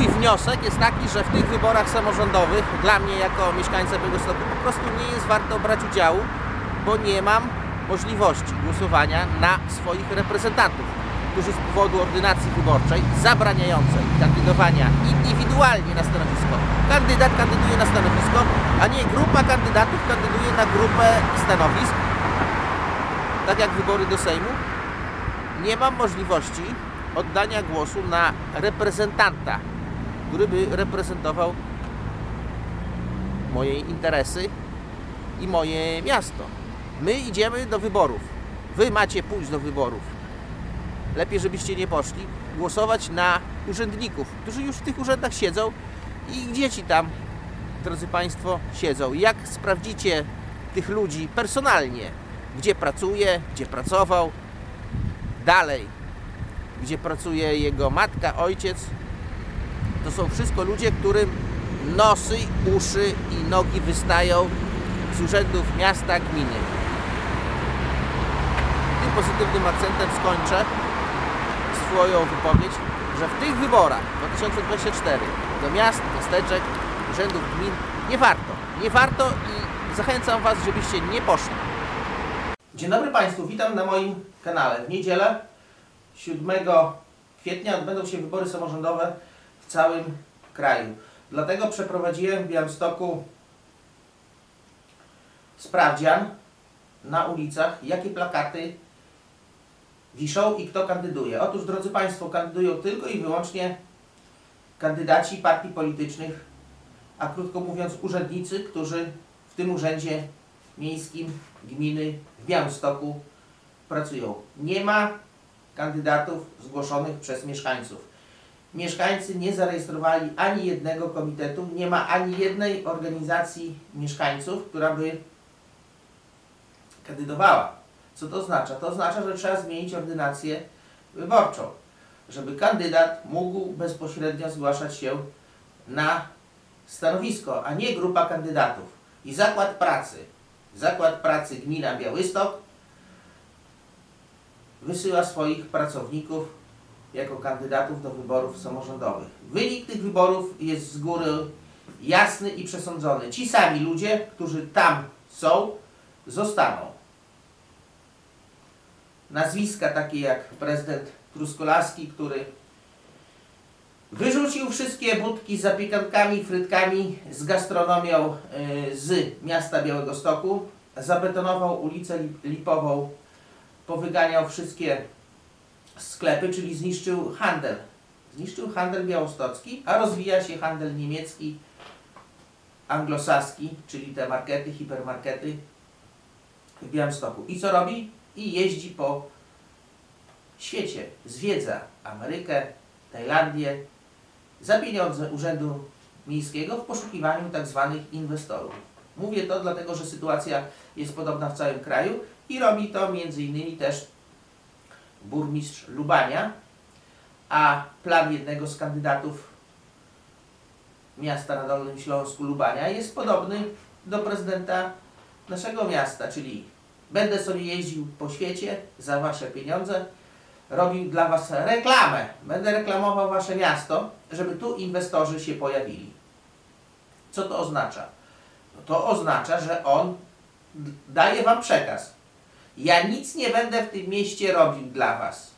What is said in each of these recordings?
Mój wniosek jest taki, że w tych wyborach samorządowych dla mnie jako mieszkańca Białegostoku po prostu nie jest warto brać udziału, bo nie mam możliwości głosowania na swoich reprezentantów, którzy z powodu ordynacji wyborczej zabraniającej kandydowania indywidualnie na stanowisko. Kandydat kandyduje na stanowisko, a nie grupa kandydatów kandyduje na grupę stanowisk, tak jak wybory do Sejmu. Nie mam możliwości oddania głosu na reprezentanta, który by reprezentował moje interesy i moje miasto. My idziemy do wyborów. Wy macie pójść do wyborów. Lepiej, żebyście nie poszli. Głosować na urzędników, którzy już w tych urzędach siedzą i ich dzieci tam, drodzy Państwo, siedzą. Jak sprawdzicie tych ludzi personalnie, gdzie pracuje, gdzie pracował, dalej, gdzie pracuje jego matka, ojciec, to są wszystko ludzie, którym nosy, uszy i nogi wystają z urzędów miasta, gminy. Tym pozytywnym akcentem skończę swoją wypowiedź, że w tych wyborach 2024 do miast, miasteczek, urzędów gmin nie warto i zachęcam Was, żebyście nie poszli. Dzień dobry Państwu, witam na moim kanale. W niedzielę 7 kwietnia odbędą się wybory samorządowe w całym kraju. Dlatego przeprowadziłem w Białymstoku sprawdzian na ulicach, jakie plakaty wiszą i kto kandyduje. Otóż, drodzy Państwo, kandydują tylko i wyłącznie kandydaci partii politycznych, a krótko mówiąc urzędnicy, którzy w tym urzędzie miejskim gminy w Białymstoku pracują. Nie ma kandydatów zgłoszonych przez mieszkańców. Mieszkańcy nie zarejestrowali ani jednego komitetu, nie ma ani jednej organizacji mieszkańców, która by kandydowała. Co to oznacza? To oznacza, że trzeba zmienić ordynację wyborczą, żeby kandydat mógł bezpośrednio zgłaszać się na stanowisko, a nie grupa kandydatów. I Zakład Pracy Gmina Białystok wysyła swoich pracowników jako kandydatów do wyborów samorządowych. Wynik tych wyborów jest z góry jasny i przesądzony. Ci sami ludzie, którzy tam są, zostaną. Nazwiska takie jak prezydent Truskolaski, który wyrzucił wszystkie budki z zapiekankami, frytkami, z gastronomią z miasta Białegostoku, zabetonował ulicę Lipową, powyganiał wszystkie sklepy, czyli zniszczył handel. Zniszczył handel białostocki, a rozwija się handel niemiecki, anglosaski, czyli te markety, hipermarkety w Białymstoku. I co robi? I jeździ po świecie, zwiedza Amerykę, Tajlandię za pieniądze Urzędu Miejskiego w poszukiwaniu tak zwanych inwestorów. Mówię to dlatego, że sytuacja jest podobna w całym kraju i robi to m.in. też burmistrz Lubania, a plan jednego z kandydatów miasta na Dolnym Śląsku, Lubania, jest podobny do prezydenta naszego miasta, czyli będę sobie jeździł po świecie za Wasze pieniądze, robił dla Was reklamę, będę reklamował Wasze miasto, żeby tu inwestorzy się pojawili. Co to oznacza? No to oznacza, że on daje Wam przekaz. Ja nic nie będę w tym mieście robił dla Was.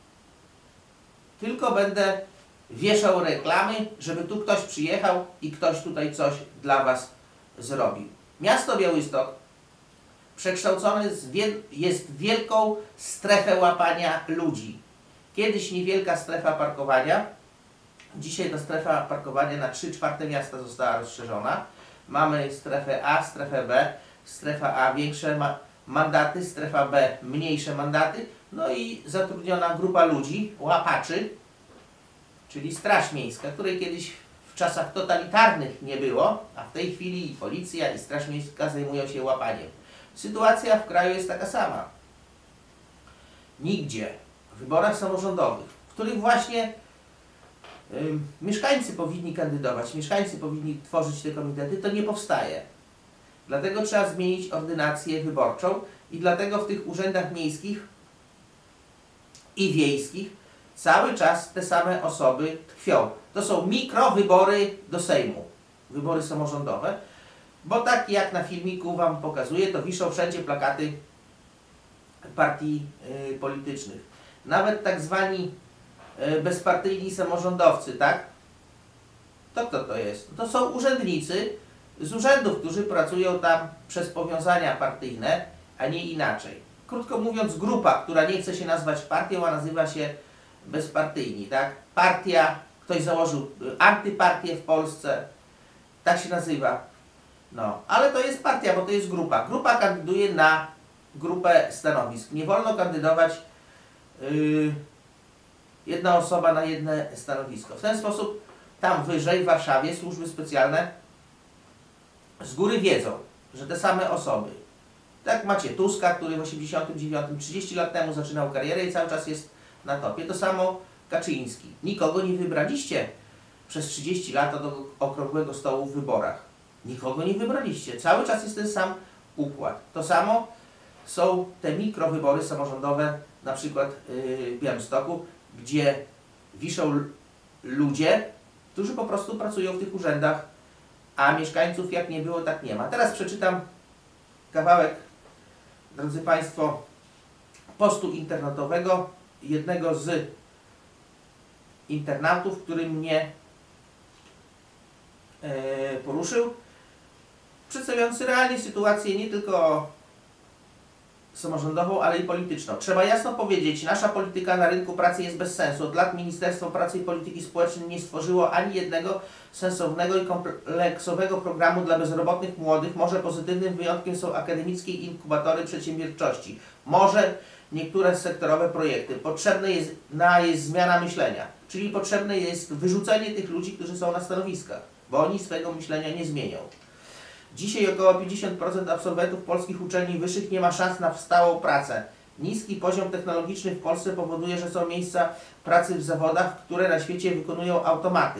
Tylko będę wieszał reklamy, żeby tu ktoś przyjechał i ktoś tutaj coś dla Was zrobił. Miasto Białystok przekształcone jest w wielką strefę łapania ludzi. Kiedyś niewielka strefa parkowania. Dzisiaj ta strefa parkowania na 3/4 miasta została rozszerzona. Mamy strefę A, strefę B. Strefa A większe mandaty, strefa B mniejsze mandaty. No i zatrudniona grupa ludzi, łapaczy, czyli Straż Miejska, której kiedyś w czasach totalitarnych nie było, a w tej chwili i policja, i Straż Miejska zajmują się łapaniem. Sytuacja w kraju jest taka sama. Nigdzie w wyborach samorządowych, w których właśnie mieszkańcy powinni kandydować, mieszkańcy powinni tworzyć te komitety, to nie powstaje. Dlatego trzeba zmienić ordynację wyborczą i dlatego w tych urzędach miejskich i wiejskich cały czas te same osoby tkwią. To są mikrowybory do Sejmu, wybory samorządowe, bo tak jak na filmiku Wam pokazuję, to wiszą wszędzie plakaty partii politycznych. Nawet tak zwani bezpartyjni samorządowcy, tak? To kto to jest? To są urzędnicy z urzędów, którzy pracują tam przez powiązania partyjne, a nie inaczej. Krótko mówiąc, grupa, która nie chce się nazwać partią, a nazywa się bezpartyjni, tak? Partia, ktoś założył antypartię w Polsce, tak się nazywa. No, ale to jest partia, bo to jest grupa. Grupa kandyduje na grupę stanowisk. Nie wolno kandydować jedna osoba na jedno stanowisko. W ten sposób tam wyżej w Warszawie służby specjalne z góry wiedzą, że te same osoby. Tak macie Tuska, który w 89, 30 lat temu zaczynał karierę i cały czas jest na topie. To samo Kaczyński. Nikogo nie wybraliście przez 30 lat do okrągłego stołu w wyborach. Nikogo nie wybraliście. Cały czas jest ten sam układ. To samo są te mikrowybory samorządowe, na przykład w Białymstoku, gdzie wiszą ludzie, którzy po prostu pracują w tych urzędach, a mieszkańców jak nie było, tak nie ma. Teraz przeczytam kawałek, drodzy Państwo, postu internetowego jednego z internautów, który mnie poruszył, przedstawiający realnie sytuację nie tylko samorządową, ale i polityczną. Trzeba jasno powiedzieć, nasza polityka na rynku pracy jest bez sensu. Od lat Ministerstwo Pracy i Polityki Społecznej nie stworzyło ani jednego sensownego i kompleksowego programu dla bezrobotnych młodych. Może pozytywnym wyjątkiem są akademickie inkubatory przedsiębiorczości. Może niektóre sektorowe projekty. Potrzebna jest zmiana myślenia, czyli potrzebne jest wyrzucenie tych ludzi, którzy są na stanowiskach, bo oni swojego myślenia nie zmienią. Dzisiaj około 50% absolwentów polskich uczelni wyższych nie ma szans na stałą pracę. Niski poziom technologiczny w Polsce powoduje, że są miejsca pracy w zawodach, które na świecie wykonują automaty.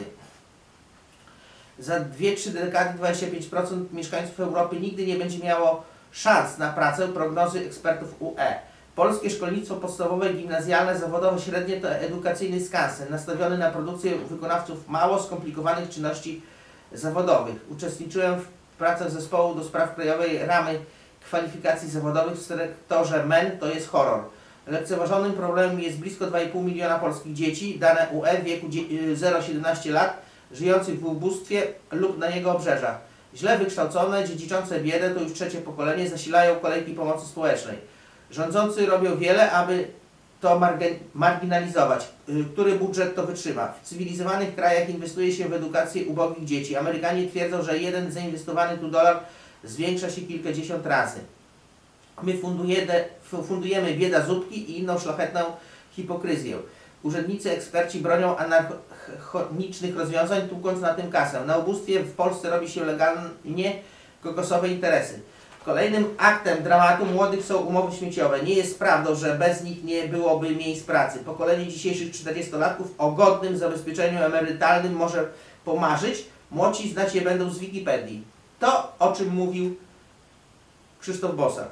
Za 2-3 dekady 25% mieszkańców Europy nigdy nie będzie miało szans na pracę, prognozy ekspertów UE. Polskie szkolnictwo podstawowe, gimnazjalne, zawodowe, średnie to edukacyjny skansen, nastawiony na produkcję wykonawców mało skomplikowanych czynności zawodowych. Uczestniczyłem w pracach zespołu do spraw krajowej ramy kwalifikacji zawodowych w sektorze MEN, to jest horror. Lekceważonym problemem jest blisko 2,5 miliona polskich dzieci, dane UE w wieku 0-17 lat, żyjących w ubóstwie lub na jego obrzeżach. Źle wykształcone, dziedziczące biedę, to już trzecie pokolenie, zasilają kolejki pomocy społecznej. Rządzący robią wiele, aby to marginalizować. Który budżet to wytrzyma? W cywilizowanych krajach inwestuje się w edukację ubogich dzieci. Amerykanie twierdzą, że jeden zainwestowany tu dolar zwiększa się kilkadziesiąt razy. My fundujemy bieda zupki i inną szlachetną hipokryzję. Urzędnicy, eksperci bronią anachronicznych rozwiązań, tłukąc na tym kasę. Na ubóstwie w Polsce robi się legalnie kokosowe interesy. Kolejnym aktem dramatu młodych są umowy śmieciowe. Nie jest prawdą, że bez nich nie byłoby miejsc pracy. Pokolenie dzisiejszych 40-latków o godnym zabezpieczeniu emerytalnym może pomarzyć. Młodsi znać je będą z Wikipedii. To, o czym mówił Krzysztof Bosak.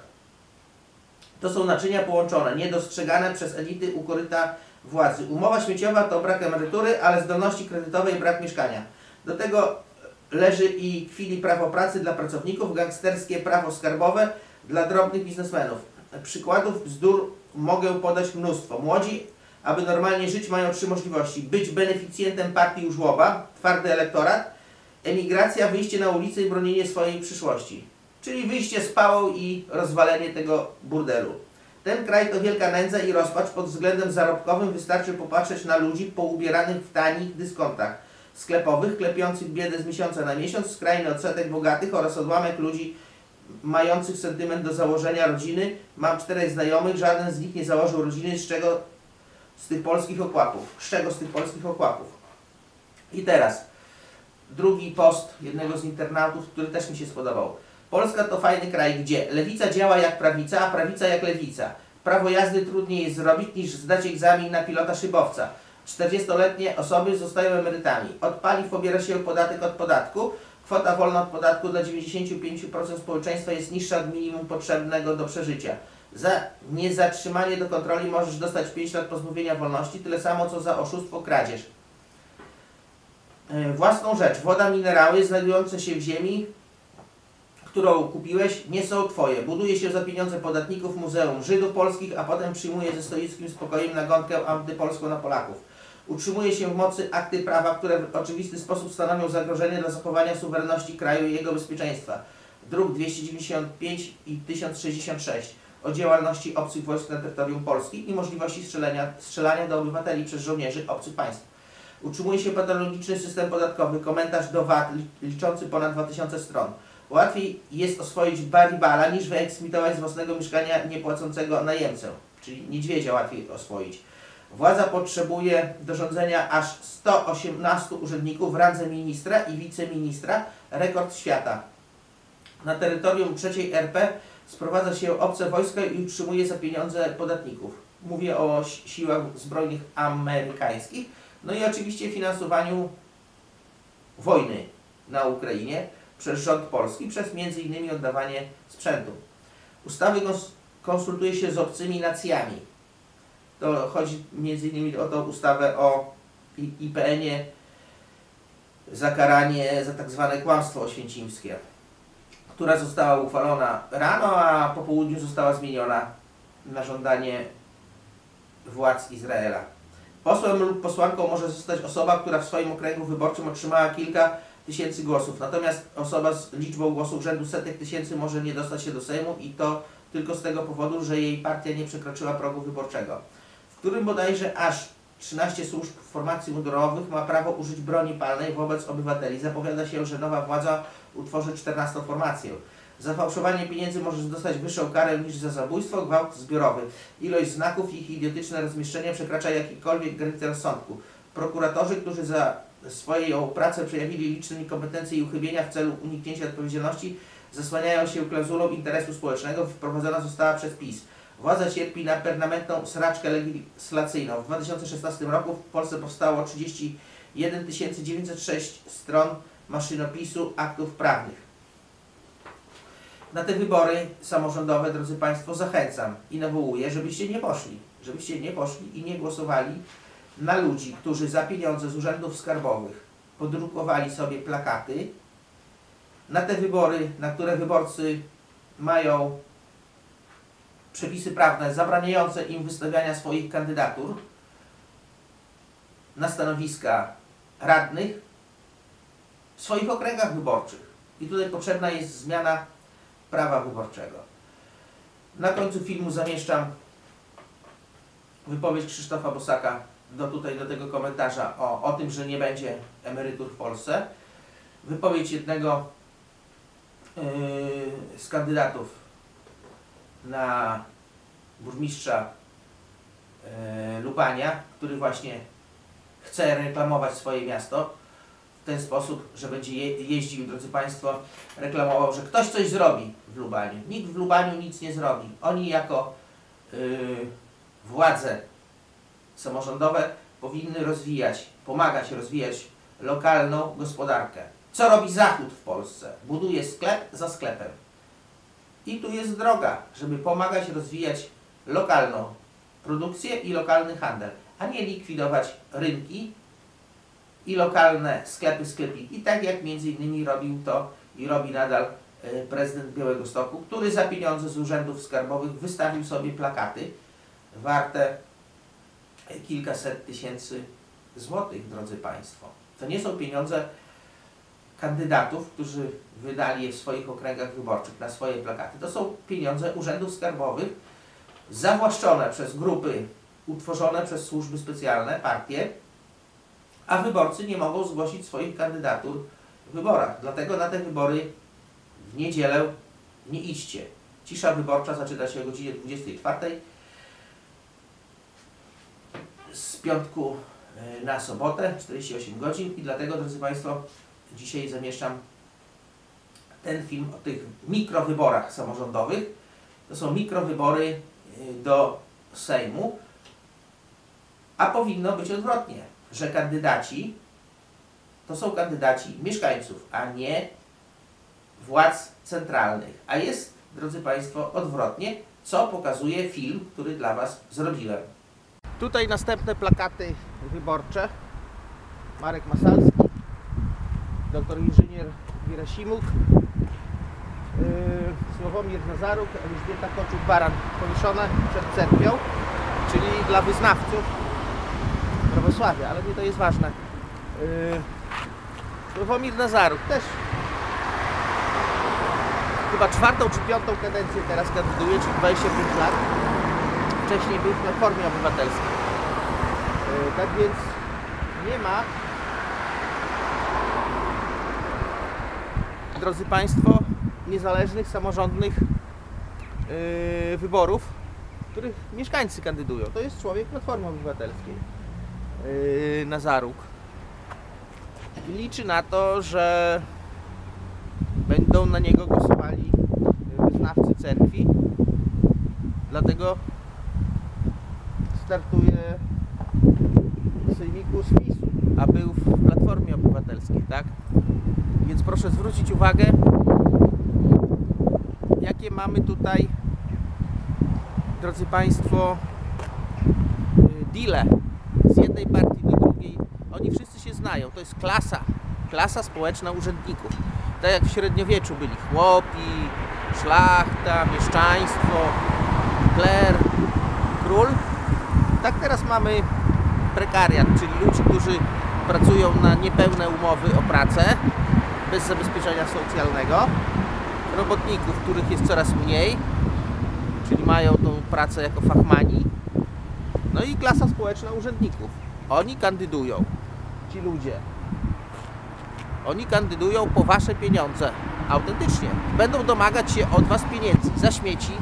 To są naczynia połączone, niedostrzegane przez elity u koryta władzy. Umowa śmieciowa to brak emerytury, ale zdolności kredytowej brak mieszkania. Do tego leży i kwili prawo pracy dla pracowników, gangsterskie prawo skarbowe dla drobnych biznesmenów. Przykładów bzdur mogę podać mnóstwo. Młodzi, aby normalnie żyć, mają 3 możliwości. Być beneficjentem partii u żłoba, twardy elektorat, emigracja, wyjście na ulicę i bronienie swojej przyszłości. Czyli wyjście z pałą i rozwalenie tego burdelu. Ten kraj to wielka nędza i rozpacz pod względem zarobkowym. Wystarczy popatrzeć na ludzi poubieranych w tanich dyskontach sklepowych, klepiących biedę z miesiąca na miesiąc, skrajny odsetek bogatych oraz odłamek ludzi mających sentyment do założenia rodziny. Mam 4 znajomych, żaden z nich nie założył rodziny, z czego z tych polskich okłapów. I teraz drugi post jednego z internautów, który też mi się spodobał. Polska to fajny kraj, gdzie lewica działa jak prawica, a prawica jak lewica. Prawo jazdy trudniej jest zrobić niż zdać egzamin na pilota szybowca. 40-letnie osoby zostają emerytami. Od paliw pobiera się podatek od podatku. Kwota wolna od podatku dla 95% społeczeństwa jest niższa od minimum potrzebnego do przeżycia. Za niezatrzymanie do kontroli możesz dostać 5 lat pozbawienia wolności, tyle samo co za oszustwo, kradzież. Własną rzecz. Woda, minerały znajdujące się w ziemi, którą kupiłeś, nie są Twoje. Buduje się za pieniądze podatników Muzeum Żydów Polskich, a potem przyjmuje ze stoickim spokojem nagonkę antypolską na Polaków. Utrzymuje się w mocy akty prawa, które w oczywisty sposób stanowią zagrożenie dla zachowania suwerenności kraju i jego bezpieczeństwa. Druk 295 i 1066 o działalności obcych wojsk na terytorium Polski i możliwości strzelania do obywateli przez żołnierzy obcych państw. Utrzymuje się patologiczny system podatkowy, komentarz do VAT liczący ponad 2000 stron. Łatwiej jest oswoić Baribala niż wyeksmitować z własnego mieszkania niepłacącego najemcę, czyli niedźwiedzia łatwiej oswoić. Władza potrzebuje do rządzenia aż 118 urzędników w randze ministra i wiceministra, rekord świata. Na terytorium III RP sprowadza się obce wojska i utrzymuje za pieniądze podatników. Mówię o siłach zbrojnych amerykańskich. No i oczywiście finansowaniu wojny na Ukrainie przez rząd polski, przez m.in. oddawanie sprzętu. Ustawy konsultuje się z obcymi nacjami. To chodzi m.in. o tą ustawę o IPN-ie za karanie za tak zwane kłamstwo oświęcimskie, która została uchwalona rano, a po południu została zmieniona na żądanie władz Izraela. Posłem lub posłanką może zostać osoba, która w swoim okręgu wyborczym otrzymała kilka tysięcy głosów. Natomiast osoba z liczbą głosów rzędu setek tysięcy może nie dostać się do Sejmu i to tylko z tego powodu, że jej partia nie przekroczyła progu wyborczego, w którym bodajże aż 13 służb formacji mundurowych ma prawo użyć broni palnej wobec obywateli. Zapowiada się, że nowa władza utworzy 14 formację. Za fałszowanie pieniędzy możesz dostać wyższą karę niż za zabójstwo, gwałt zbiorowy. Ilość znaków i ich idiotyczne rozmieszczenie przekracza jakiekolwiek granice rozsądku. Prokuratorzy, którzy za swoją pracę przejawili liczne niekompetencje i uchybienia w celu uniknięcia odpowiedzialności, zasłaniają się klauzulą interesu społecznego, wprowadzona została przez PiS. Władza cierpi na permanentną sraczkę legislacyjną. W 2016 roku w Polsce powstało 31 906 stron maszynopisu aktów prawnych. Na te wybory samorządowe, drodzy Państwo, zachęcam i nawołuję, żebyście nie poszli. Żebyście nie poszli i nie głosowali na ludzi, którzy za pieniądze z urzędów skarbowych podrukowali sobie plakaty. Na te wybory, na które wyborcy mają przepisy prawne zabraniające im wystawiania swoich kandydatur na stanowiska radnych w swoich okręgach wyborczych. I tutaj potrzebna jest zmiana prawa wyborczego. Na końcu filmu zamieszczam wypowiedź Krzysztofa Bosaka do tego komentarza o tym, że nie będzie emerytur w Polsce. Wypowiedź jednego z kandydatów na burmistrza Lubania, który właśnie chce reklamować swoje miasto w ten sposób, że będzie jeździł, drodzy Państwo, reklamował, że ktoś coś zrobi w Lubaniu. Nikt w Lubaniu nic nie zrobi. Oni jako władze samorządowe powinny pomagać rozwijać lokalną gospodarkę. Co robi Zachód w Polsce? Buduje sklep za sklepem. I tu jest droga, żeby pomagać rozwijać lokalną produkcję i lokalny handel, a nie likwidować rynki i lokalne sklepiki. I tak jak między innymi robił to i robi nadal prezydent Białegostoku, który za pieniądze z urzędów skarbowych wystawił sobie plakaty warte kilkaset tysięcy złotych, drodzy Państwo. To nie są pieniądze kandydatów, którzy wydali je w swoich okręgach wyborczych na swoje plakaty. To są pieniądze urzędów skarbowych zawłaszczone przez grupy utworzone przez służby specjalne, partie, a wyborcy nie mogą zgłosić swoich kandydatur w wyborach. Dlatego na te wybory w niedzielę nie idźcie. Cisza wyborcza zaczyna się o godzinie 24 z piątku na sobotę, 48 godzin i dlatego, drodzy Państwo, dzisiaj zamieszczam ten film o tych mikrowyborach samorządowych. To są mikrowybory do Sejmu, a powinno być odwrotnie, że kandydaci to są kandydaci mieszkańców, a nie władz centralnych. A jest, drodzy Państwo, odwrotnie, co pokazuje film, który dla Was zrobiłem. Tutaj następne plakaty wyborcze. Marek Masalski, doktor inżynier Gerasimuk, Sławomir Nazaruk, Elżbieta Koczuk-Baran, powieszone przed cerkwią, czyli dla wyznawców prawosławia, ale nie to jest ważne. Sławomir Nazaruk też chyba 4. czy 5. kadencję teraz kandyduje, czyli 25 lat. Wcześniej był w Platformie Obywatelskiej. Tak więc nie ma, drodzy Państwo, niezależnych, samorządnych wyborów, w których mieszkańcy kandydują. To jest człowiek Platformy Obywatelskiej, Nazaruk. I liczy na to, że będą na niego głosowali wyznawcy cerkwi. Dlatego startuje w sejmiku z PiS-u, a był w Platformie Obywatelskiej, tak? Więc proszę zwrócić uwagę, jakie mamy tutaj, drodzy Państwo, deale z jednej partii do drugiej. Oni wszyscy się znają. To jest klasa społeczna urzędników. Tak jak w średniowieczu byli chłopi, szlachta, mieszczaństwo, kler, król. Tak teraz mamy prekariat, czyli ludzi, którzy pracują na niepełne umowy o pracę, bez zabezpieczenia socjalnego, robotników, których jest coraz mniej, czyli mają tą pracę jako fachmani, no i klasa społeczna urzędników. Oni kandydują, ci ludzie. Oni kandydują po Wasze pieniądze, autentycznie. Będą domagać się od Was pieniędzy za śmieci.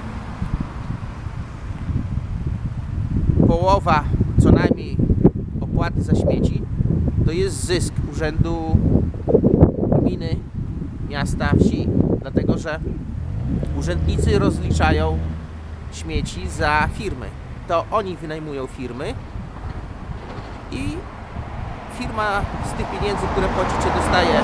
Połowa co najmniej opłaty za śmieci to jest zysk urzędu gminy, miasta, wsi, dlatego że urzędnicy rozliczają śmieci za firmy. To oni wynajmują firmy i firma z tych pieniędzy, które płacicie, dostaje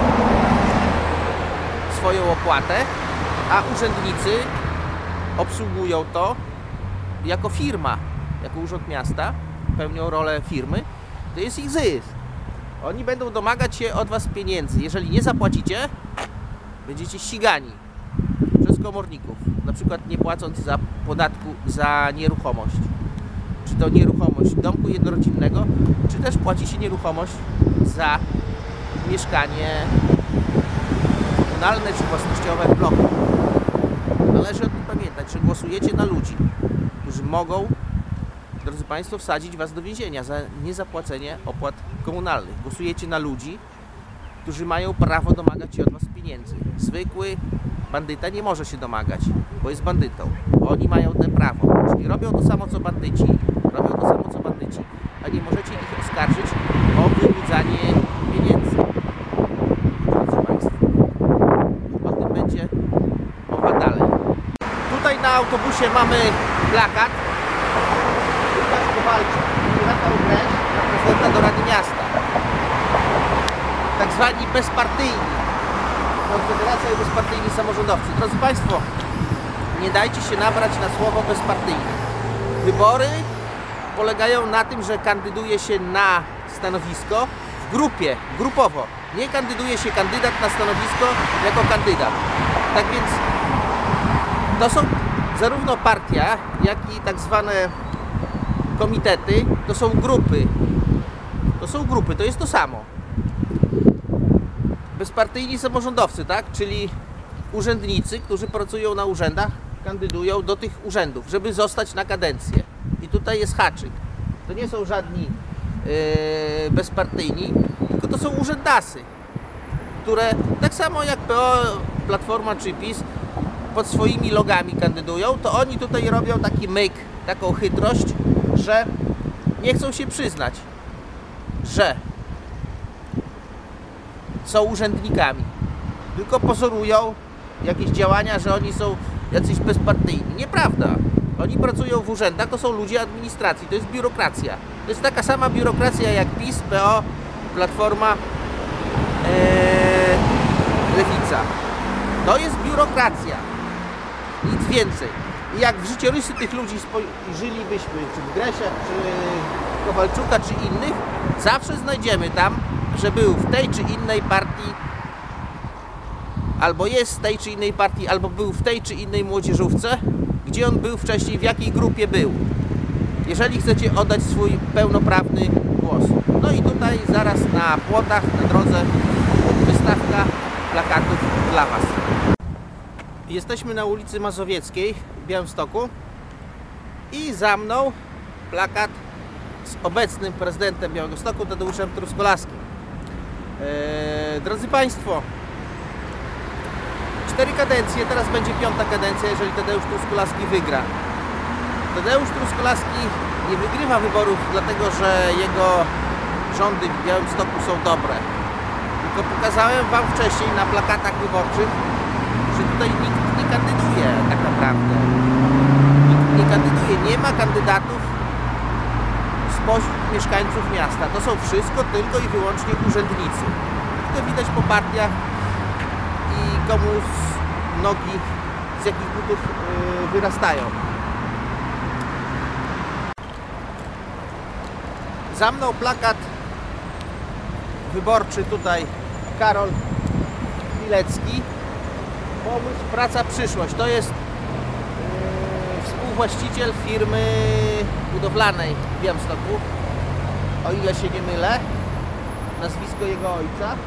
swoją opłatę, a urzędnicy obsługują to jako firma, jako urząd miasta, pełnią rolę firmy, to jest ich zysk. Oni będą domagać się od Was pieniędzy. Jeżeli nie zapłacicie, będziecie ścigani przez komorników, na przykład nie płacąc za podatku za nieruchomość. Czy to nieruchomość domku jednorodzinnego, czy też płaci się nieruchomość za mieszkanie komunalne czy własnościowe w bloku. Należy o tym pamiętać, że głosujecie na ludzi, którzy mogą, drodzy Państwo, wsadzić Was do więzienia za niezapłacenie opłat komunalnych. Głosujecie na ludzi, którzy mają prawo domagać się od Was pieniędzy. Zwykły bandyta nie może się domagać, bo jest bandytą. Oni mają te prawo, czyli robią to samo co bandyci, a nie możecie ich oskarżyć o wyłudzanie pieniędzy. Drodzy Państwo, o tym będzie mowa dalej. Tutaj na autobusie mamy plakat Łukasz Kowalczyk i Rafał Greć na prezydenta do Rady Miasta. Tak zwani bezpartyjni. Konfederacja i bezpartyjni samorządowcy. Drodzy Państwo, nie dajcie się nabrać na słowo bezpartyjny. Wybory polegają na tym, że kandyduje się na stanowisko w grupie, grupowo. Nie kandyduje się kandydat na stanowisko jako kandydat. Tak więc to są zarówno partia, jak i tak zwane komitety, to są grupy. To jest to samo. Bezpartyjni samorządowcy, tak? Czyli urzędnicy, którzy pracują na urzędach, kandydują do tych urzędów, żeby zostać na kadencję. I tutaj jest haczyk. To nie są żadni bezpartyjni, tylko to są urzędasy, które tak samo jak PO, Platforma czy PiS pod swoimi logami kandydują, to oni tutaj robią taki myk, taką chytrość, że nie chcą się przyznać, że są urzędnikami, tylko pozorują jakieś działania, że oni są jacyś bezpartyjni. Nieprawda. Oni pracują w urzędach, to są ludzie administracji, to jest biurokracja. To jest taka sama biurokracja jak PiS, PO, Platforma, Lewica. To jest biurokracja. Nic więcej. I jak w życiorysy tych ludzi spojrzelibyśmy, czy w Gresiak, czy Kowalczuka, czy innych, zawsze znajdziemy tam, że był w tej czy innej partii, albo jest w tej czy innej partii, albo był w tej czy innej młodzieżówce, gdzie on był wcześniej, w jakiej grupie był. Jeżeli chcecie oddać swój pełnoprawny głos. No i tutaj zaraz na płotach, na drodze wystawka plakatów dla Was. Jesteśmy na ulicy Mazowieckiej w Białymstoku i za mną plakat z obecnym prezydentem Białegostoku, Tadeuszem Truskolaskim. Drodzy Państwo, 4 kadencje, teraz będzie 5. kadencja, jeżeli Tadeusz Truskolaski wygra. Tadeusz Truskolaski nie wygrywa wyborów dlatego, że jego rządy w Białymstoku są dobre. Tylko pokazałem Wam wcześniej na plakatach wyborczych, że tutaj nikt nie kandyduje tak naprawdę. Nikt nie kandyduje, nie ma kandydatów spośród mieszkańców miasta. To są wszystko tylko i wyłącznie urzędnicy. To widać po partiach i komu z nogi, z jakich butów wyrastają. Za mną plakat wyborczy tutaj Karol Pilecki. Pomysł, praca, przyszłość. To jest współwłaściciel firmy budowlanej w Białymstoku, o ile się nie mylę. Nazwisko jego ojca.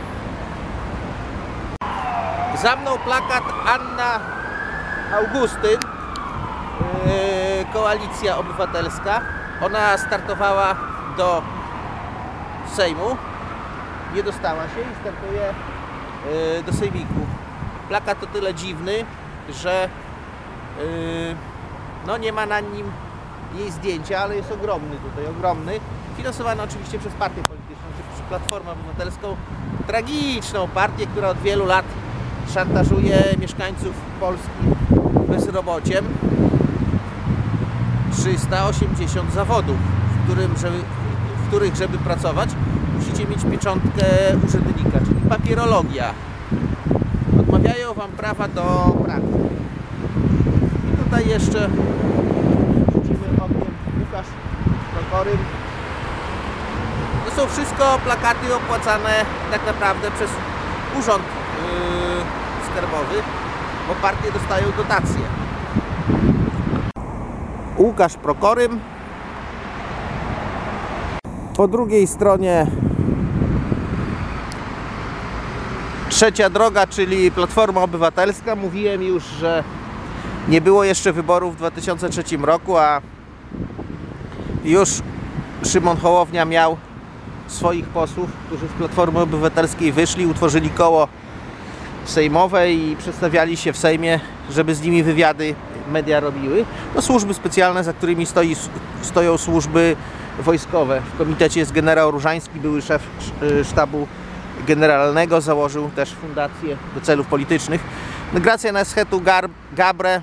Za mną plakat Anna Augustyn, Koalicja Obywatelska. Ona startowała do Sejmu, nie dostała się i startuje do Sejmiku. Plakat o tyle dziwny, że no nie ma na nim jej zdjęcia, ale jest ogromny tutaj, ogromny. Finansowany oczywiście przez partię polityczną, czy Platformę Obywatelską. Tragiczną partię, która od wielu lat szantażuje mieszkańców Polski bezrobociem. 380 zawodów, w których żeby pracować, musicie mieć pieczątkę urzędnika, czyli papierologia. Odmawiają Wam prawa do pracy. I tutaj jeszcze widzimy okiem Łukasz Prokorym. To są wszystko plakaty opłacane tak naprawdę przez Urząd Skarbowy, bo partie dostają dotacje. Łukasz Prokorym. Po drugiej stronie Trzecia Droga, czyli Platforma Obywatelska. Mówiłem już, że nie było jeszcze wyborów w 2003 roku, a już Szymon Hołownia miał swoich posłów, którzy z Platformy Obywatelskiej wyszli, utworzyli koło sejmowe i przedstawiali się w Sejmie, żeby z nimi wywiady media robiły. To służby specjalne, za którymi stoją służby wojskowe. W komitecie jest generał Różański, były szef sztabu generalnego, założył też fundację do celów politycznych. Gracja Neschetu Gabre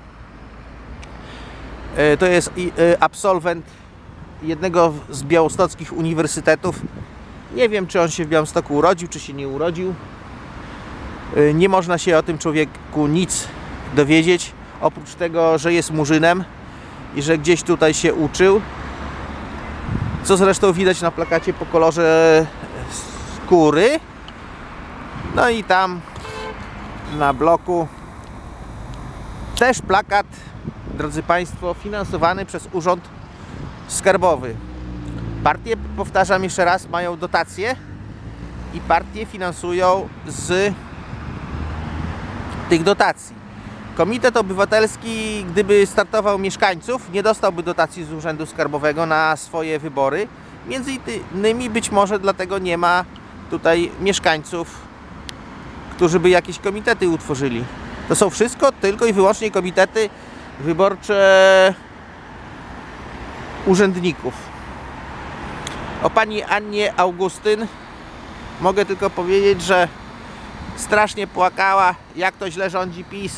to jest absolwent jednego z białostockich uniwersytetów. Nie wiem, czy on się w Białymstoku urodził, czy się nie urodził. Nie można się o tym człowieku nic dowiedzieć, oprócz tego, że jest murzynem i że gdzieś tutaj się uczył, co zresztą widać na plakacie po kolorze skóry. No i tam na bloku też plakat, drodzy Państwo, finansowany przez Urząd Skarbowy. Partie, powtarzam jeszcze raz, mają dotacje i partie finansują z tych dotacji. Komitet Obywatelski, gdyby startował mieszkańców, nie dostałby dotacji z Urzędu Skarbowego na swoje wybory. Między innymi być może dlatego nie ma tutaj mieszkańców, którzy by jakieś komitety utworzyli. To są wszystko tylko i wyłącznie komitety wyborcze urzędników. O pani Annie Augustyn mogę tylko powiedzieć, że strasznie płakała, jak to źle rządzi PiS,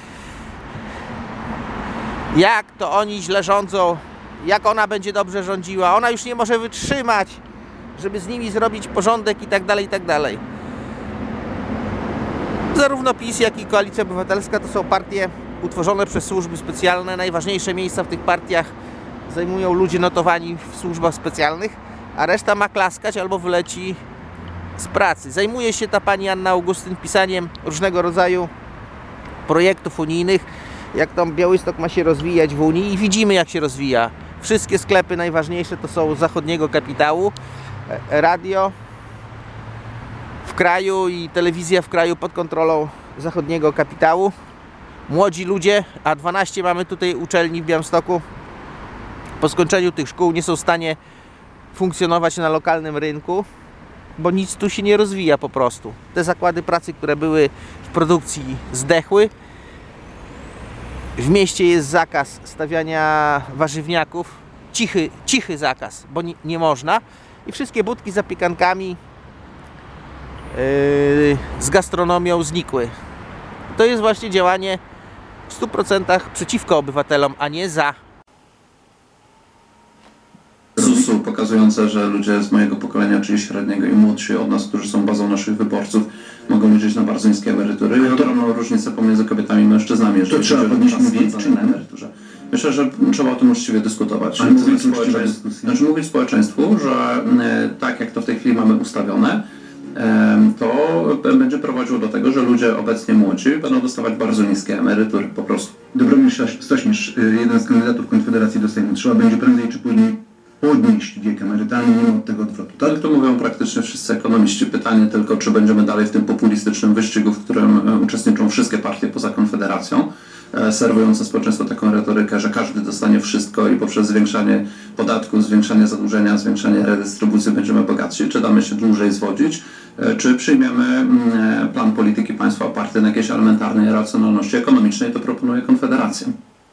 jak to oni źle rządzą, jak ona będzie dobrze rządziła. Ona już nie może wytrzymać, żeby z nimi zrobić porządek i tak dalej, i tak dalej. Zarówno PiS, jak i Koalicja Obywatelska to są partie utworzone przez służby specjalne. Najważniejsze miejsca w tych partiach zajmują ludzie notowani w służbach specjalnych, a reszta ma klaskać albo wyleci z pracy. Zajmuje się ta pani Anna Augustyn pisaniem różnego rodzaju projektów unijnych, jak tam Białystok ma się rozwijać w Unii, i widzimy, jak się rozwija. Wszystkie sklepy najważniejsze to są zachodniego kapitału, radio w kraju i telewizja w kraju pod kontrolą zachodniego kapitału. Młodzi ludzie, a 12 mamy tutaj uczelni w Białymstoku, po skończeniu tych szkół nie są w stanie funkcjonować na lokalnym rynku, bo nic tu się nie rozwija po prostu. Te zakłady pracy, które były w produkcji, zdechły. W mieście jest zakaz stawiania warzywniaków, cichy zakaz, bo nie można. I wszystkie budki z zapiekankami, z gastronomią znikły. To jest właśnie działanie w 100% przeciwko obywatelom, a nie za. ZUS-u pokazujące, że ludzie z mojego pokolenia, czyli średniego i młodsi od nas, którzy są bazą naszych wyborców, mogą liczyć na bardzo niskie emerytury i ogromną różnicę pomiędzy kobietami i mężczyznami, jeżeli trzeba podnieść więcej na emeryturze. Myślę, że trzeba o tym uczciwie dyskutować. Ale Mówić społeczeństwu, że tak jak to w tej chwili mamy ustawione, to będzie prowadziło do tego, że ludzie obecnie młodzi będą dostawać bardzo niskie emerytury po prostu. Dobromir Sośnierz, jeden z kandydatów Konfederacji do Sejmu, trzeba będzie prędzej czy później podnieść wiek emerytalny, nie ma od tego odwrotu. Tak, to mówią praktycznie wszyscy ekonomiści. Pytanie tylko, czy będziemy dalej w tym populistycznym wyścigu, w którym uczestniczą wszystkie partie poza Konfederacją, serwujące społeczeństwu taką retorykę, że każdy dostanie wszystko i poprzez zwiększanie podatków, zwiększanie zadłużenia, zwiększanie redystrybucji będziemy bogatsi, czy damy się dłużej zwodzić, czy przyjmiemy plan polityki państwa oparty na jakiejś elementarnej racjonalności ekonomicznej, to proponuje Konfederacja.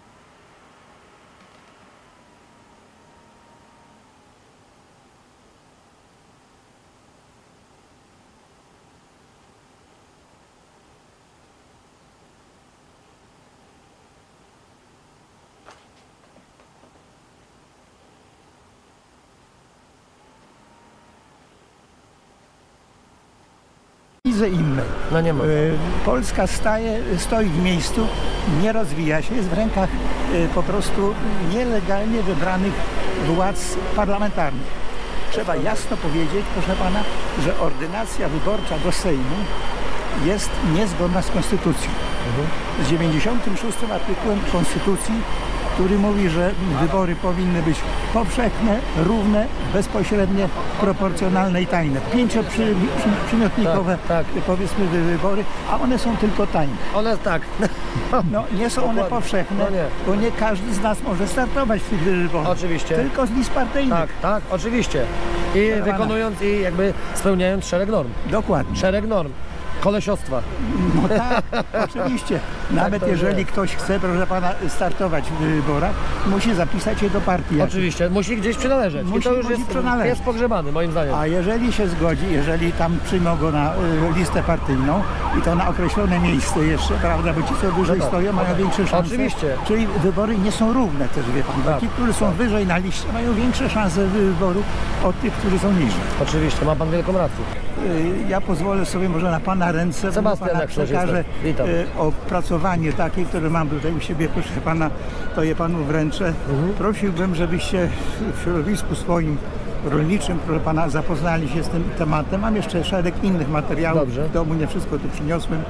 Innej. No nie ma. Polska stoi w miejscu, nie rozwija się, jest w rękach po prostu nielegalnie wybranych władz parlamentarnych. Trzeba jasno powiedzieć, proszę pana, że ordynacja wyborcza do Sejmu jest niezgodna z Konstytucją. Z 96 artykułem Konstytucji, który mówi, że wybory powinny być powszechne, równe, bezpośrednie, proporcjonalne i tajne. 5-przymiotnikowe powiedzmy wybory, a one są tylko tajne. One tak. No, nie są one powszechne, No nie. bo nie każdy z nas może startować w tych wyborach. Oczywiście. Tylko z list partyjnych. Tak, tak, oczywiście. I wykonując i jakby spełniając szereg norm. Dokładnie. Szereg norm. Kolesiostwa. No tak, oczywiście. Nawet jeżeli ktoś chce, proszę pana, startować w wyborach, musi zapisać się do partii. Oczywiście, musi gdzieś przynależeć. I to już jest pogrzebany, moim zdaniem. A jeżeli się zgodzi, jeżeli tam przyjmą go na listę partyjną i to na określone miejsce jeszcze, prawda, bo ci, co wyżej stoją, mają większe szanse. Oczywiście. Czyli wybory nie są równe też, wie pan. Tak, ci, którzy są wyżej na liście, mają większe szanse wyboru od tych, którzy są niżej. Oczywiście, ma pan wielką rację. Ja pozwolę sobie może na pana ręce, Sebastian, pana jak przekażę witam. opracowanie takie, które mam tutaj u siebie, proszę pana, to je panu wręczę. Prosiłbym, żebyście w środowisku swoim rolniczym, proszę pana, zapoznali się z tym tematem. Mam jeszcze szereg innych materiałów. Dobrze. W domu, nie wszystko tu przyniosłem.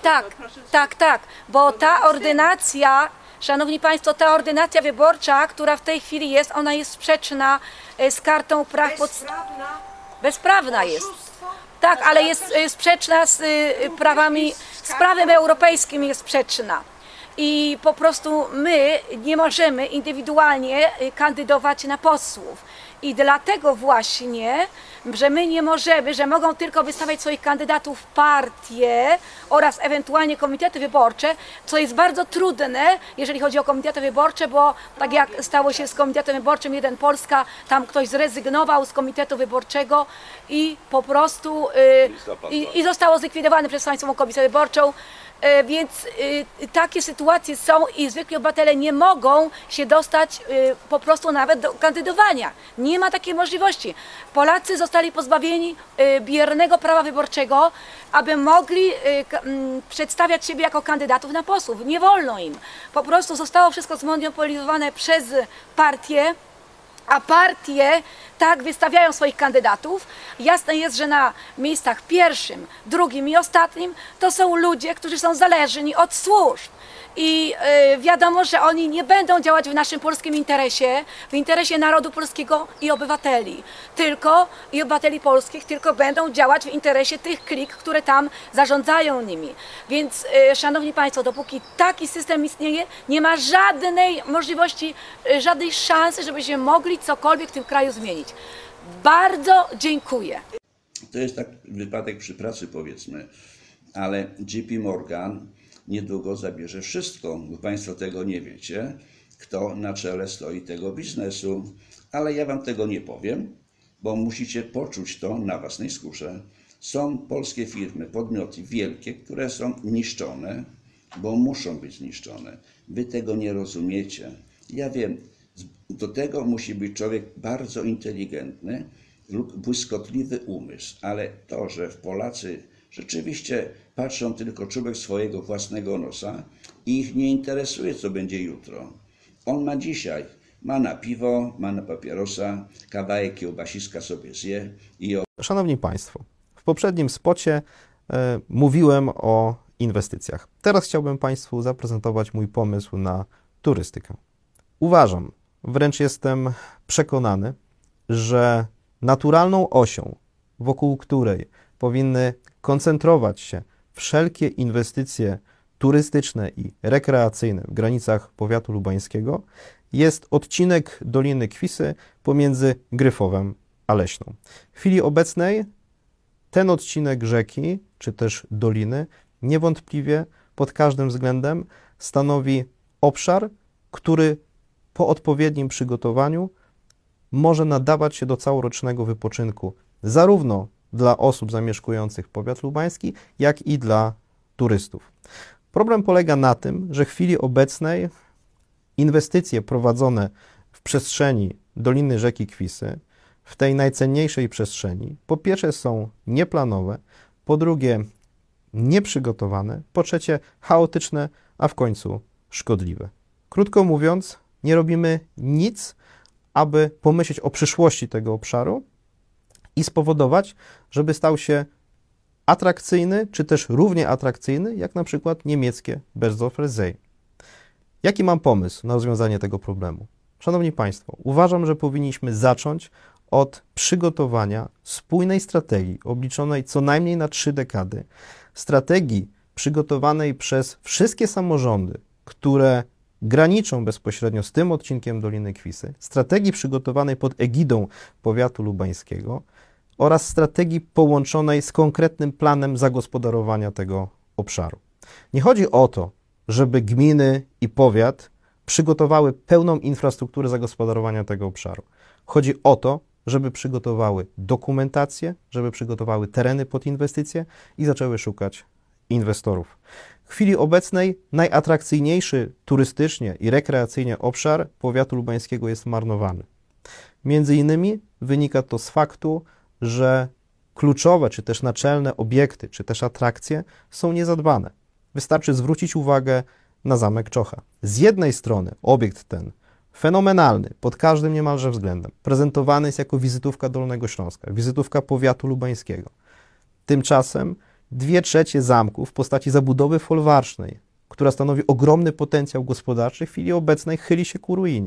Tak, bo ta ordynacja, szanowni państwo, ta ordynacja wyborcza, która w tej chwili jest, ona jest sprzeczna z kartą praw podstawowych. Bezprawna jest. Tak, ale jest sprzeczna z prawami, z prawem europejskim jest sprzeczna. I po prostu my nie możemy indywidualnie kandydować na posłów. I dlatego właśnie, że my nie możemy, że mogą tylko wystawiać swoich kandydatów partie oraz ewentualnie komitety wyborcze, co jest bardzo trudne, jeżeli chodzi o komitety wyborcze, bo tak jak stało się z komitetem wyborczym Jeden Polska, tam ktoś zrezygnował z komitetu wyborczego i po prostu i zostało zlikwidowane przez Państwową Komitę Wyborczą. Więc takie sytuacje są i zwykli obywatele nie mogą się dostać po prostu nawet do kandydowania. Nie ma takiej możliwości. Polacy zostali pozbawieni biernego prawa wyborczego, aby mogli przedstawiać siebie jako kandydatów na posłów. Nie wolno im. Po prostu zostało wszystko zmonopolizowane przez partie, a partie tak wystawiają swoich kandydatów. Jasne jest, że na miejscach pierwszym, drugim i ostatnim to są ludzie, którzy są zależni od służb. I wiadomo, że oni nie będą działać w naszym polskim interesie, w interesie narodu polskiego i obywateli, i obywateli polskich, tylko będą działać w interesie tych klik, które tam zarządzają nimi. Więc, szanowni państwo, dopóki taki system istnieje, nie ma żadnej możliwości, żadnej szansy, żebyśmy mogli cokolwiek w tym kraju zmienić. Bardzo dziękuję. To jest tak wypadek przy pracy, powiedzmy, ale JP Morgan niedługo zabierze wszystko, bo Państwo tego nie wiecie, kto na czele stoi tego biznesu, ale ja Wam tego nie powiem, bo musicie poczuć to na własnej skórze. Są polskie firmy, podmioty wielkie, które są niszczone, bo muszą być zniszczone. Wy tego nie rozumiecie. Ja wiem, do tego musi być człowiek bardzo inteligentny lub błyskotliwy umysł, ale to, że Polacy rzeczywiście patrzą tylko czubek swojego własnego nosa i ich nie interesuje, co będzie jutro. On ma dzisiaj, ma na piwo, ma na papierosa, kawałek kiełbasiska sobie zje i... Szanowni Państwo, w poprzednim spocie mówiłem o inwestycjach. Teraz chciałbym Państwu zaprezentować mój pomysł na turystykę. Uważam, wręcz jestem przekonany, że naturalną osią, wokół której powinny koncentrować się wszelkie inwestycje turystyczne i rekreacyjne w granicach powiatu lubańskiego, jest odcinek Doliny Kwisy pomiędzy Gryfowem a Leśną. W chwili obecnej ten odcinek rzeki, czy też doliny, niewątpliwie pod każdym względem stanowi obszar, który po odpowiednim przygotowaniu może nadawać się do całorocznego wypoczynku, zarówno dla osób zamieszkujących powiat lubański, jak i dla turystów. Problem polega na tym, że w chwili obecnej inwestycje prowadzone w przestrzeni Doliny Rzeki Kwisy, w tej najcenniejszej przestrzeni, po pierwsze są nieplanowe, po drugie nieprzygotowane, po trzecie chaotyczne, a w końcu szkodliwe. Krótko mówiąc, nie robimy nic, aby pomyśleć o przyszłości tego obszaru i spowodować, żeby stał się atrakcyjny, czy też równie atrakcyjny, jak na przykład niemieckie Bergdorfer See. Jaki mam pomysł na rozwiązanie tego problemu? Szanowni Państwo, uważam, że powinniśmy zacząć od przygotowania spójnej strategii, obliczonej co najmniej na 3 dekady, strategii przygotowanej przez wszystkie samorządy, które graniczą bezpośrednio z tym odcinkiem Doliny Kwisy, strategii przygotowanej pod egidą powiatu lubańskiego oraz strategii połączonej z konkretnym planem zagospodarowania tego obszaru. Nie chodzi o to, żeby gminy i powiat przygotowały pełną infrastrukturę zagospodarowania tego obszaru. Chodzi o to, żeby przygotowały dokumentację, żeby przygotowały tereny pod inwestycje i zaczęły szukać inwestorów. W chwili obecnej najatrakcyjniejszy turystycznie i rekreacyjnie obszar powiatu lubańskiego jest marnowany. Między innymi wynika to z faktu, że kluczowe czy też naczelne obiekty, czy też atrakcje są niezadbane. Wystarczy zwrócić uwagę na Zamek Czocha. Z jednej strony obiekt ten, fenomenalny pod każdym niemalże względem, prezentowany jest jako wizytówka Dolnego Śląska, wizytówka powiatu lubańskiego. Tymczasem 2/3 zamku w postaci zabudowy folwarcznej, która stanowi ogromny potencjał gospodarczy, w chwili obecnej chyli się ku ruinie.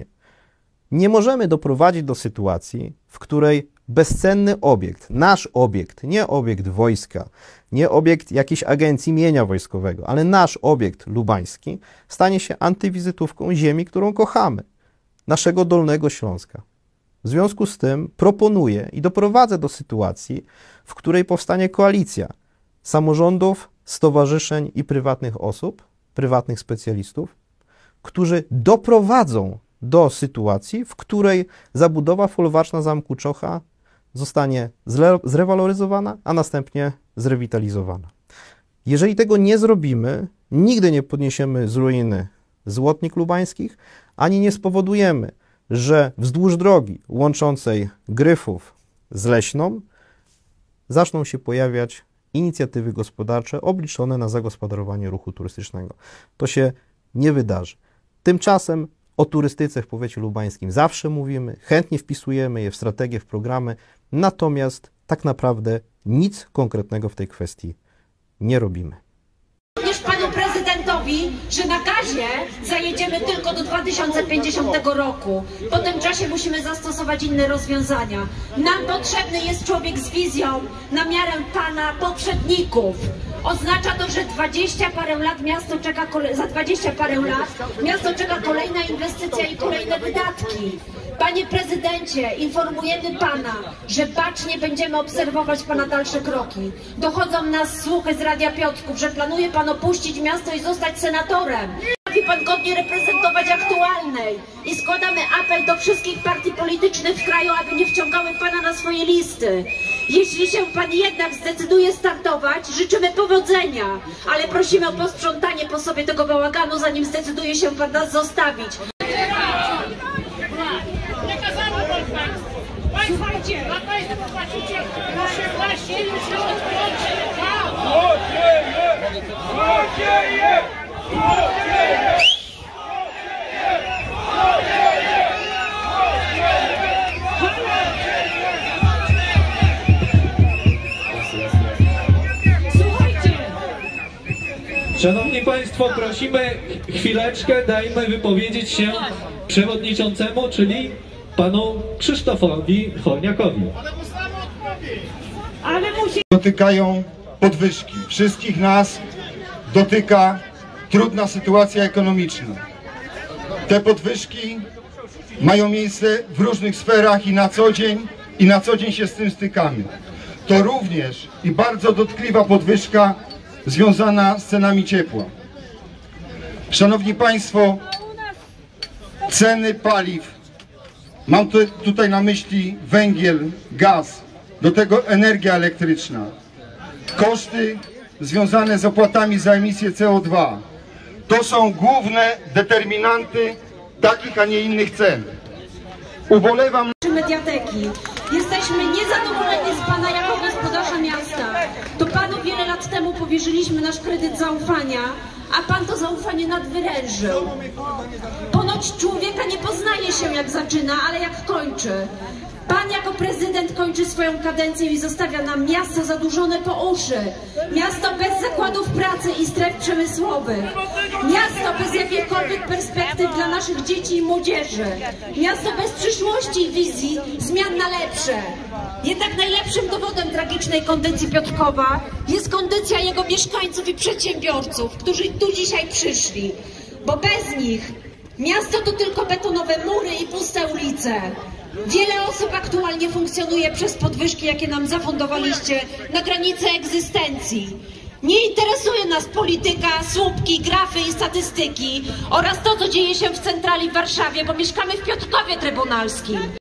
Nie możemy doprowadzić do sytuacji, w której bezcenny obiekt, nasz obiekt, nie obiekt wojska, nie obiekt jakiejś agencji mienia wojskowego, ale nasz obiekt lubański stanie się antywizytówką ziemi, którą kochamy, naszego Dolnego Śląska. W związku z tym proponuję i doprowadzę do sytuacji, w której powstanie koalicja samorządów, stowarzyszeń i prywatnych osób, prywatnych specjalistów, którzy doprowadzą do sytuacji, w której zabudowa folwarczna Zamku Czocha zostanie zrewaloryzowana, a następnie zrewitalizowana. Jeżeli tego nie zrobimy, nigdy nie podniesiemy z ruiny złotnik lubańskich, ani nie spowodujemy, że wzdłuż drogi łączącej Gryfów z Leśną zaczną się pojawiać inicjatywy gospodarcze obliczone na zagospodarowanie ruchu turystycznego. To się nie wydarzy. Tymczasem o turystyce w powiecie lubańskim zawsze mówimy, chętnie wpisujemy je w strategię, w programy, natomiast tak naprawdę nic konkretnego w tej kwestii nie robimy. Również panu prezydentowi, że na gazie zajedziemy tylko do 2050 roku. Po tym czasie musimy zastosować inne rozwiązania. Nam potrzebny jest człowiek z wizją na miarę pana poprzedników. Oznacza to, że 20 parę lat miasto czeka za 20 parę lat miasto czeka kolejna inwestycja i kolejne wydatki. Panie prezydencie, informujemy pana, że bacznie będziemy obserwować pana dalsze kroki. Dochodzą nas słuchy z Radia Piotrków, że planuje pan opuścić miasto i zostać senatorem. Potrafi pan godnie reprezentować aktualnej i składamy apel do wszystkich partii politycznych w kraju, aby nie wciągały pana na swoje listy. Jeśli się pan jednak zdecyduje startować, życzymy powodzenia, ale prosimy o posprzątanie po sobie tego bałaganu, zanim zdecyduje się pan nas zostawić. Słuchajcie, na Państwo płacicie 18 Szanowni Państwo, prosimy chwileczkę, dajmy wypowiedzieć się przewodniczącemu, czyli panu Krzysztofowi Horniakowi. Dotykają podwyżki. Wszystkich nas dotyka trudna sytuacja ekonomiczna. Te podwyżki mają miejsce w różnych sferach i na co dzień się z tym stykamy. To również i bardzo dotkliwa podwyżka związana z cenami ciepła. Szanowni Państwo, ceny paliw, mam tutaj na myśli węgiel, gaz, do tego energia elektryczna, koszty związane z opłatami za emisję CO2. To są główne determinanty takich, a nie innych cen. Ubolewam. Mediateki. Jesteśmy niezadowoleni z pana jako gospodarza miasta. To panu wiele lat temu powierzyliśmy nasz kredyt zaufania, a pan to zaufanie nadwyrężył. Ponoć człowieka nie poznaje się jak zaczyna, ale jak kończy. Pan jako prezydent kończy swoją kadencję i zostawia nam miasto zadłużone po uszy. Miasto bez zakładów pracy i stref przemysłowych. Miasto bez jakichkolwiek perspektyw dla naszych dzieci i młodzieży. Miasto bez przyszłości i wizji zmian na lepsze. Jednak najlepszym dowodem tragicznej kondycji Piotrkowa jest kondycja jego mieszkańców i przedsiębiorców, którzy tu dzisiaj przyszli. Bo bez nich miasto to tylko betonowe mury i puste ulice. Wiele osób aktualnie funkcjonuje przez podwyżki, jakie nam zafundowaliście na granicy egzystencji. Nie interesuje nas polityka, słupki, grafy i statystyki oraz to, co dzieje się w centrali w Warszawie, bo mieszkamy w Piotrkowie Trybunalskim.